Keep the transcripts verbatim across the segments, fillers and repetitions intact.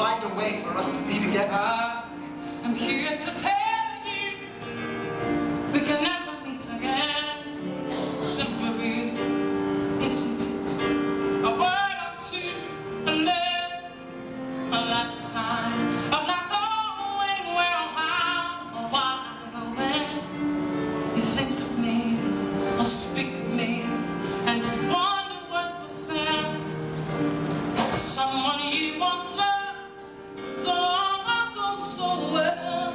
find a way for us to be together. Uh, I'm here to tell you we can never meet again. Simply, isn't it a word or two, and then a lifetime of not knowing where or how or why or when you think of me or speak of me and wonder what will fail. It's someone you once loved so long ago so well.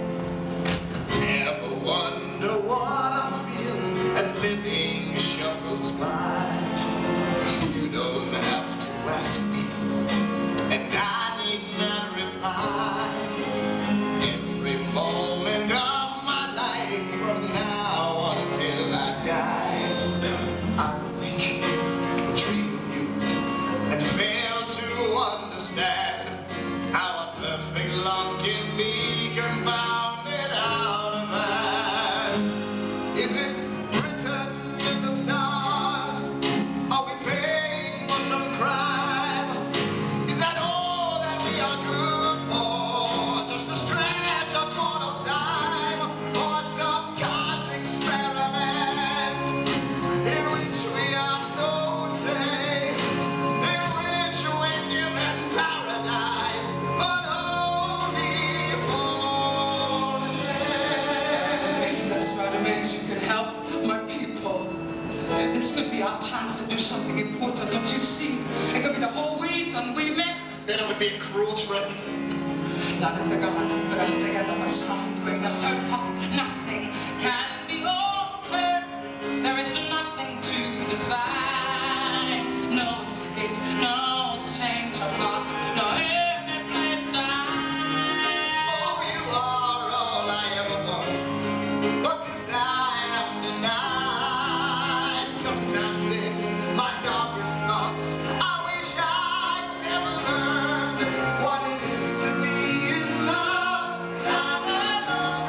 Ever wonder what I'm feeling as living shuffles by? You don't have to ask me, and I need not reply. Every moment of my life from now until I die, I'll think, dream of you, and fail to understand how a perfect love can be confounded out of hand. Is it written in the stars? Are we paying for some crime? Is that all that we are good for? Just a stretch of mortal time, or some God's experiment in which we have no say, in which we're given paradise, but only for a day. Princess Radamés, you can help my people. This could be our chance to do something important, don't you see? It could be the whole reason we met. Then it would be a cruel trick. None of the gods put us together for some greater purpose. Nothing can be altered. There is nothing to decide. No escape, no change of heart, no any place to hide. Oh, you are all I ever want, but this I am denied. Sometimes in my darkest thoughts, I wish I'd never learned what it is to be in love. I never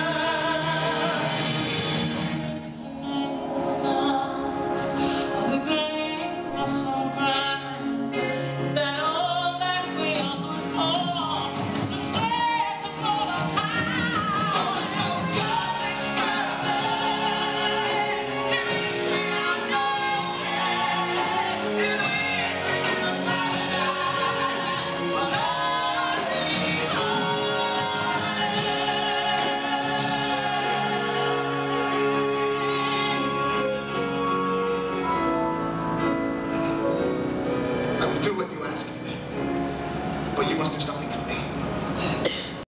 return. Stars, are we praying for some grand? Is that all that we are good for? Just a thread to pull our time. Oh, so God's experiment in which we have no say, in which we give a paradise, but only I will do what you ask of me, but you must do something